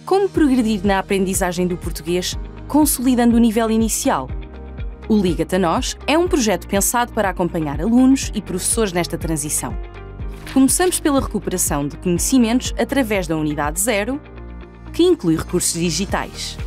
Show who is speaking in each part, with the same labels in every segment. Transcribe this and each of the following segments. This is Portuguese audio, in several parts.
Speaker 1: Como progredir na aprendizagem do português, consolidando o nível inicial? O Liga-te a Nós é um projeto pensado para acompanhar alunos e professores nesta transição. Começamos pela recuperação de conhecimentos através da Unidade 0, que inclui recursos digitais.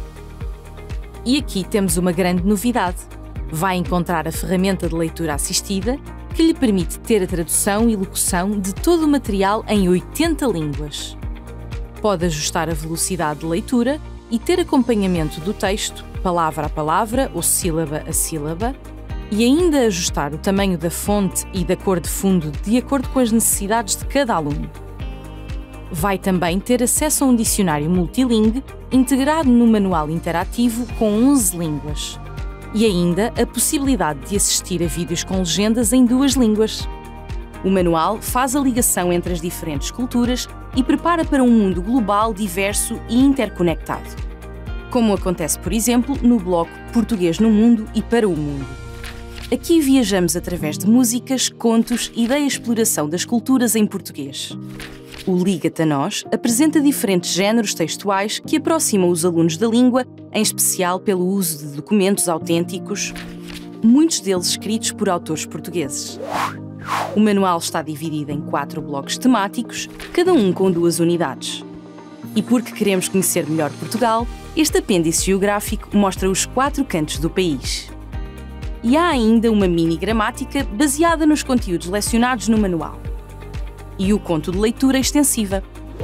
Speaker 1: E aqui temos uma grande novidade. Vai encontrar a ferramenta de leitura assistida, que lhe permite ter a tradução e locução de todo o material em 80 línguas. Pode ajustar a velocidade de leitura e ter acompanhamento do texto, palavra a palavra ou sílaba a sílaba, e ainda ajustar o tamanho da fonte e da cor de fundo de acordo com as necessidades de cada aluno. Vai também ter acesso a um dicionário multilingue integrado no manual interativo com 11 línguas. E ainda a possibilidade de assistir a vídeos com legendas em 2 línguas. O manual faz a ligação entre as diferentes culturas e prepara para um mundo global, diverso e interconectado. Como acontece, por exemplo, no bloco Português no Mundo e para o Mundo. Aqui viajamos através de músicas, contos e da exploração das culturas em português. O Liga-te a Nós apresenta diferentes géneros textuais que aproximam os alunos da língua, em especial pelo uso de documentos autênticos, muitos deles escritos por autores portugueses. O manual está dividido em 4 blocos temáticos, cada um com 2 unidades. E porque queremos conhecer melhor Portugal, este apêndice geográfico mostra os 4 cantos do país. E há ainda uma mini gramática baseada nos conteúdos lecionados no manual. E o conto de leitura extensiva.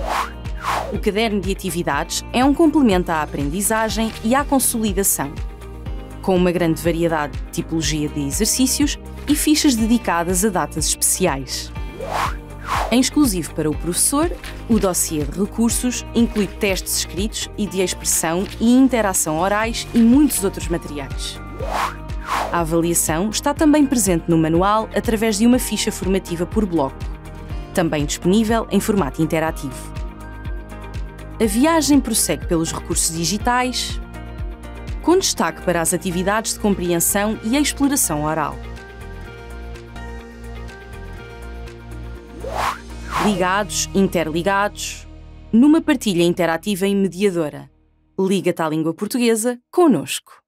Speaker 1: O caderno de atividades é um complemento à aprendizagem e à consolidação, com uma grande variedade de tipologia de exercícios e fichas dedicadas a datas especiais. Em exclusivo para o professor, o dossiê de recursos inclui testes escritos e de expressão e interação orais e muitos outros materiais. A avaliação está também presente no manual através de uma ficha formativa por bloco, também disponível em formato interativo. A viagem prossegue pelos recursos digitais, com destaque para as atividades de compreensão e a exploração oral. Ligados, interligados, numa partilha interativa e mediadora. Liga-te à língua portuguesa connosco.